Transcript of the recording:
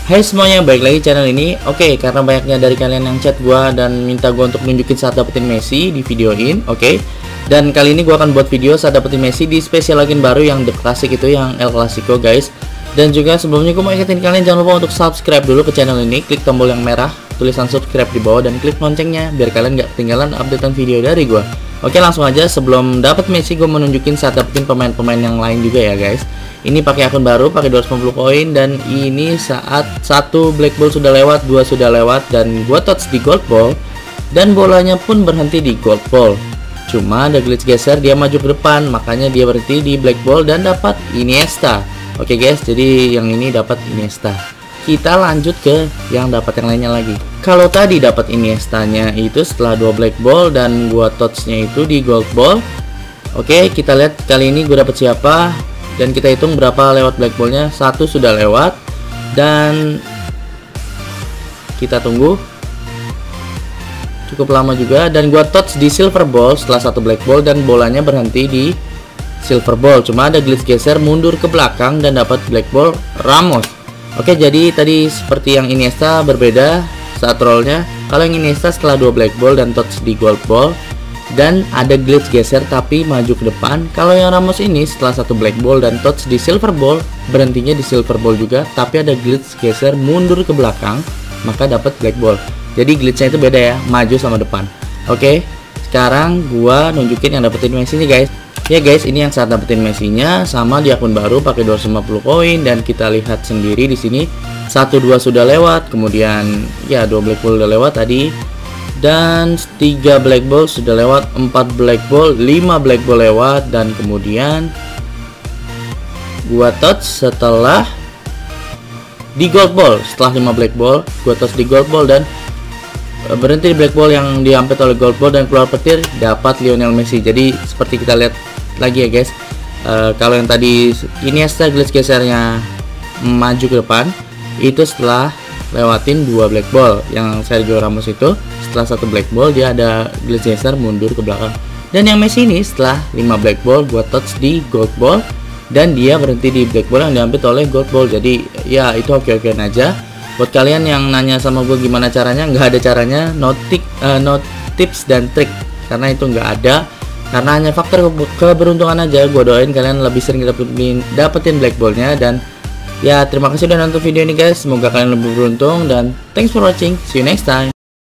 Hai semuanya, balik lagi channel ini. Oke, karena banyaknya dari kalian yang chat gua dan minta gua untuk nunjukin saat dapetin Messi di videoin, oke. Dan kali ini gua akan buat video saat dapetin Messi di special login baru yang The Classic itu, yang El Clasico guys. Dan juga sebelumnya gua mau ingetin kalian jangan lupa untuk subscribe dulu ke channel ini, klik tombol yang merah, tulisan subscribe di bawah dan klik loncengnya biar kalian gak ketinggalan updatean video dari gua. Oke, langsung aja. Sebelum dapat Messi, gue menunjukin saat dapetin pemain-pemain yang lain juga ya guys. Ini pakai akun baru, pakai 250 koin, dan ini saat satu black ball sudah lewat, dua sudah lewat, dan gue touch di gold ball, dan bolanya pun berhenti di gold ball. Cuma ada glitch geser, dia maju ke depan, makanya dia berhenti di black ball dan dapat Iniesta. Oke guys, jadi yang ini dapat Iniesta. Kita lanjut ke yang dapat yang lainnya lagi. Kalau tadi dapat Iniesta-nya itu setelah 2 black ball dan gua touch-nya itu di gold ball. Oke, kita lihat kali ini gua dapat siapa dan kita hitung berapa lewat black ball-nya. Satu sudah lewat dan kita tunggu. Cukup lama juga, dan gua touch di silver ball setelah satu black ball dan bolanya berhenti di silver ball. Cuma ada glitch geser mundur ke belakang dan dapat black ball Ramos. Oke, jadi tadi seperti yang Iniesta berbeda saat rollnya. Kalau yang Iniesta setelah 2 black ball dan touch di gold ball dan ada glitch geser tapi maju ke depan. Kalau yang Ramos ini setelah 1 black ball dan touch di silver ball, berhentinya di silver ball juga tapi ada glitch geser mundur ke belakang, maka dapat black ball. Jadi glitchnya itu beda ya, maju sama depan. Oke, sekarang gua nunjukin yang dapetin Messi nih guys. Ya guys, ini yang saat dapetin Messi-nya sama di akun baru pakai 250 koin, dan kita lihat sendiri di sini 1-2 sudah lewat, kemudian ya 2 black ball udah lewat tadi, dan 3 black ball sudah lewat, 4 black ball, 5 black ball lewat, dan kemudian gua touch setelah di gold ball. Setelah 5 black ball gua touch di gold ball dan berhenti di black ball yang diampet oleh gold ball dan keluar petir, dapat Lionel Messi. Jadi seperti kita lihat lagi ya guys, kalau yang tadi Iniesta glitch gesernya maju ke depan itu setelah lewatin 2 black ball. Yang Sergio Ramos itu setelah 1 black ball dia ada glitch geser mundur ke belakang, dan yang Messi ini setelah 5 black ball gua touch di gold ball dan dia berhenti di black ball yang diambil oleh gold ball. Jadi ya itu oke-okean aja. Buat kalian yang nanya sama gue gimana caranya, nggak ada caranya, no tips dan trik, karena itu nggak ada, karena hanya faktor keberuntungan aja. Gue doain kalian lebih sering dapetin black ballnya. Dan ya terima kasih udah nonton video ini guys, semoga kalian lebih beruntung dan thanks for watching, see you next time.